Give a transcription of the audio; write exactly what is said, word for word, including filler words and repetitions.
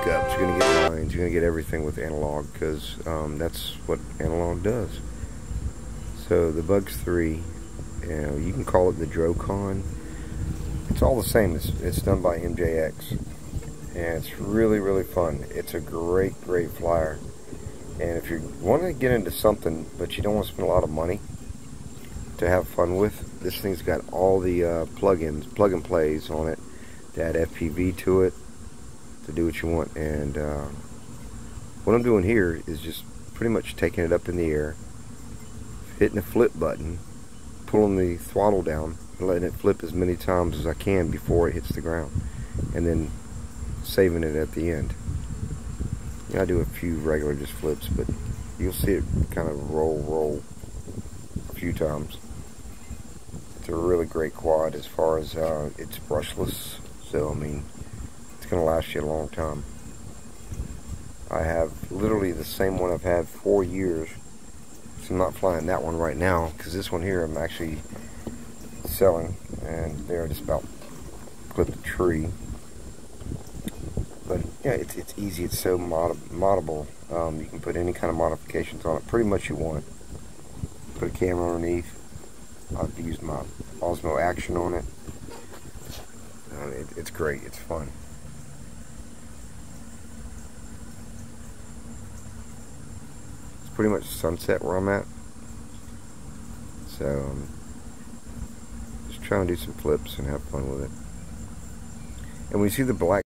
hookups, you're going to get lines, you're going to get everything with analog, because um, that's what analog does. So the Bugs three, you know, you can call it the Drocon. It's all the same. It's, it's done by M J X, and it's really, really fun. It's a great, great flyer. And if you want to get into something, but you don't want to spend a lot of money to have fun with, this thing's got all the uh, plugins, plug and plays on it to add F P V to it, to do what you want. And uh, what I'm doing here is just pretty much taking it up in the air, hitting the flip button, pulling the throttle down, and letting it flip as many times as I can before it hits the ground, and then saving it at the end. I do a few regular just flips, but you'll see it kind of roll, roll a few times. It's a really great quad as far as uh, it's brushless, so I mean, it's going to last you a long time. I have literally the same one I've had for years. So I'm not flying that one right now, because this one here I'm actually selling, and there I just about clipped the tree. But yeah, it's, it's easy, it's so mod moddable. Um, you can put any kind of modifications on it, pretty much you want. Put a camera underneath. I've used my Osmo Action on it. Uh, it. It's great, it's fun. It's pretty much sunset where I'm at. So, um, just trying to do some flips and have fun with it. And when you see the black